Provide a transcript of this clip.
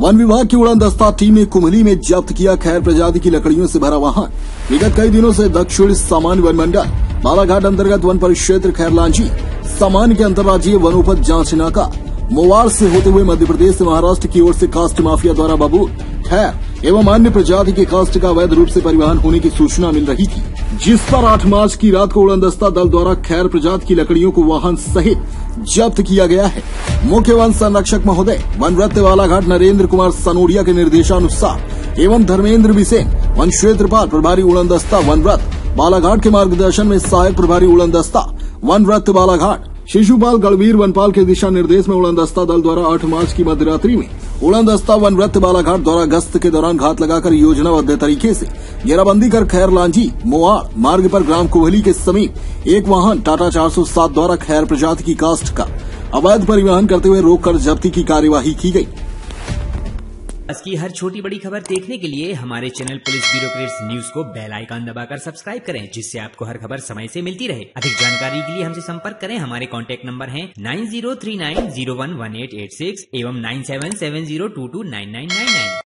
One विभाग की उड़ान दस्ता टीम ने कुमली में जब्त किया खैर प्रजाति की लकड़ियों से भरा वाहन। विगत कई दिनों से दक्षिण सामान्य वन मंडल बालाघाट अंतर्गत वन परिक्षेत्र खैरलांजी सामान्य के अंतर्राज्यीय वनोपज जांच नाका मोवाड़ से होते हुए मध्य प्रदेश से महाराष्ट्र की ओर से कास्ट माफिया द्वारा बबूल खैर एवं अन्य प्रजाति के कास्ट का अवैध रूप से परिवहन होने की सूचना मिल रही थी, जिस पर 8 मार्च की रात को उड़नदस्ता दल द्वारा खैर प्रजाति की लकड़ियों को वाहन सहित जब्त किया गया है। मुख्य वन संरक्षक महोदय वन वृत्त बालाघाट नरेंद्र कुमार सनोडिया के निर्देशानुसार एवं धर्मेंद्र बिसेन वन क्षेत्रपाल प्रभारी उड़नदस्ता वन वृत्त बालाघाट के मार्गदर्शन में सहायक प्रभारी उड़नदस्ता वन वृत्त बालाघाट शिशुपाल गढ़वीर वनपाल के दिशा निर्देश में उड़नदस्ता दल द्वारा 8 मार्च की मध्यरात्रि में उड़नदस्ता वन वृत्त बालाघाट द्वारा गश्त के दौरान घात लगाकर योजनाबद्ध तरीके से घेराबंदी कर खैरलांजी मोवाड़ मार्ग पर ग्राम कोहली के समीप एक वाहन टाटा 407 द्वारा खैर प्रजाति की कास्ट का अवैध परिवहन करते हुए रोककर जब्ती की कार्यवाही की गई। इसकी हर छोटी बड़ी खबर देखने के लिए हमारे चैनल पुलिस ब्यूरोक्रेट्स न्यूज को बेल आइकन दबाकर सब्सक्राइब करें, जिससे आपको हर खबर समय से मिलती रहे। अधिक जानकारी के लिए हमसे संपर्क करें। हमारे कॉन्टैक्ट नंबर हैं 9039011886 एवं 9770229999।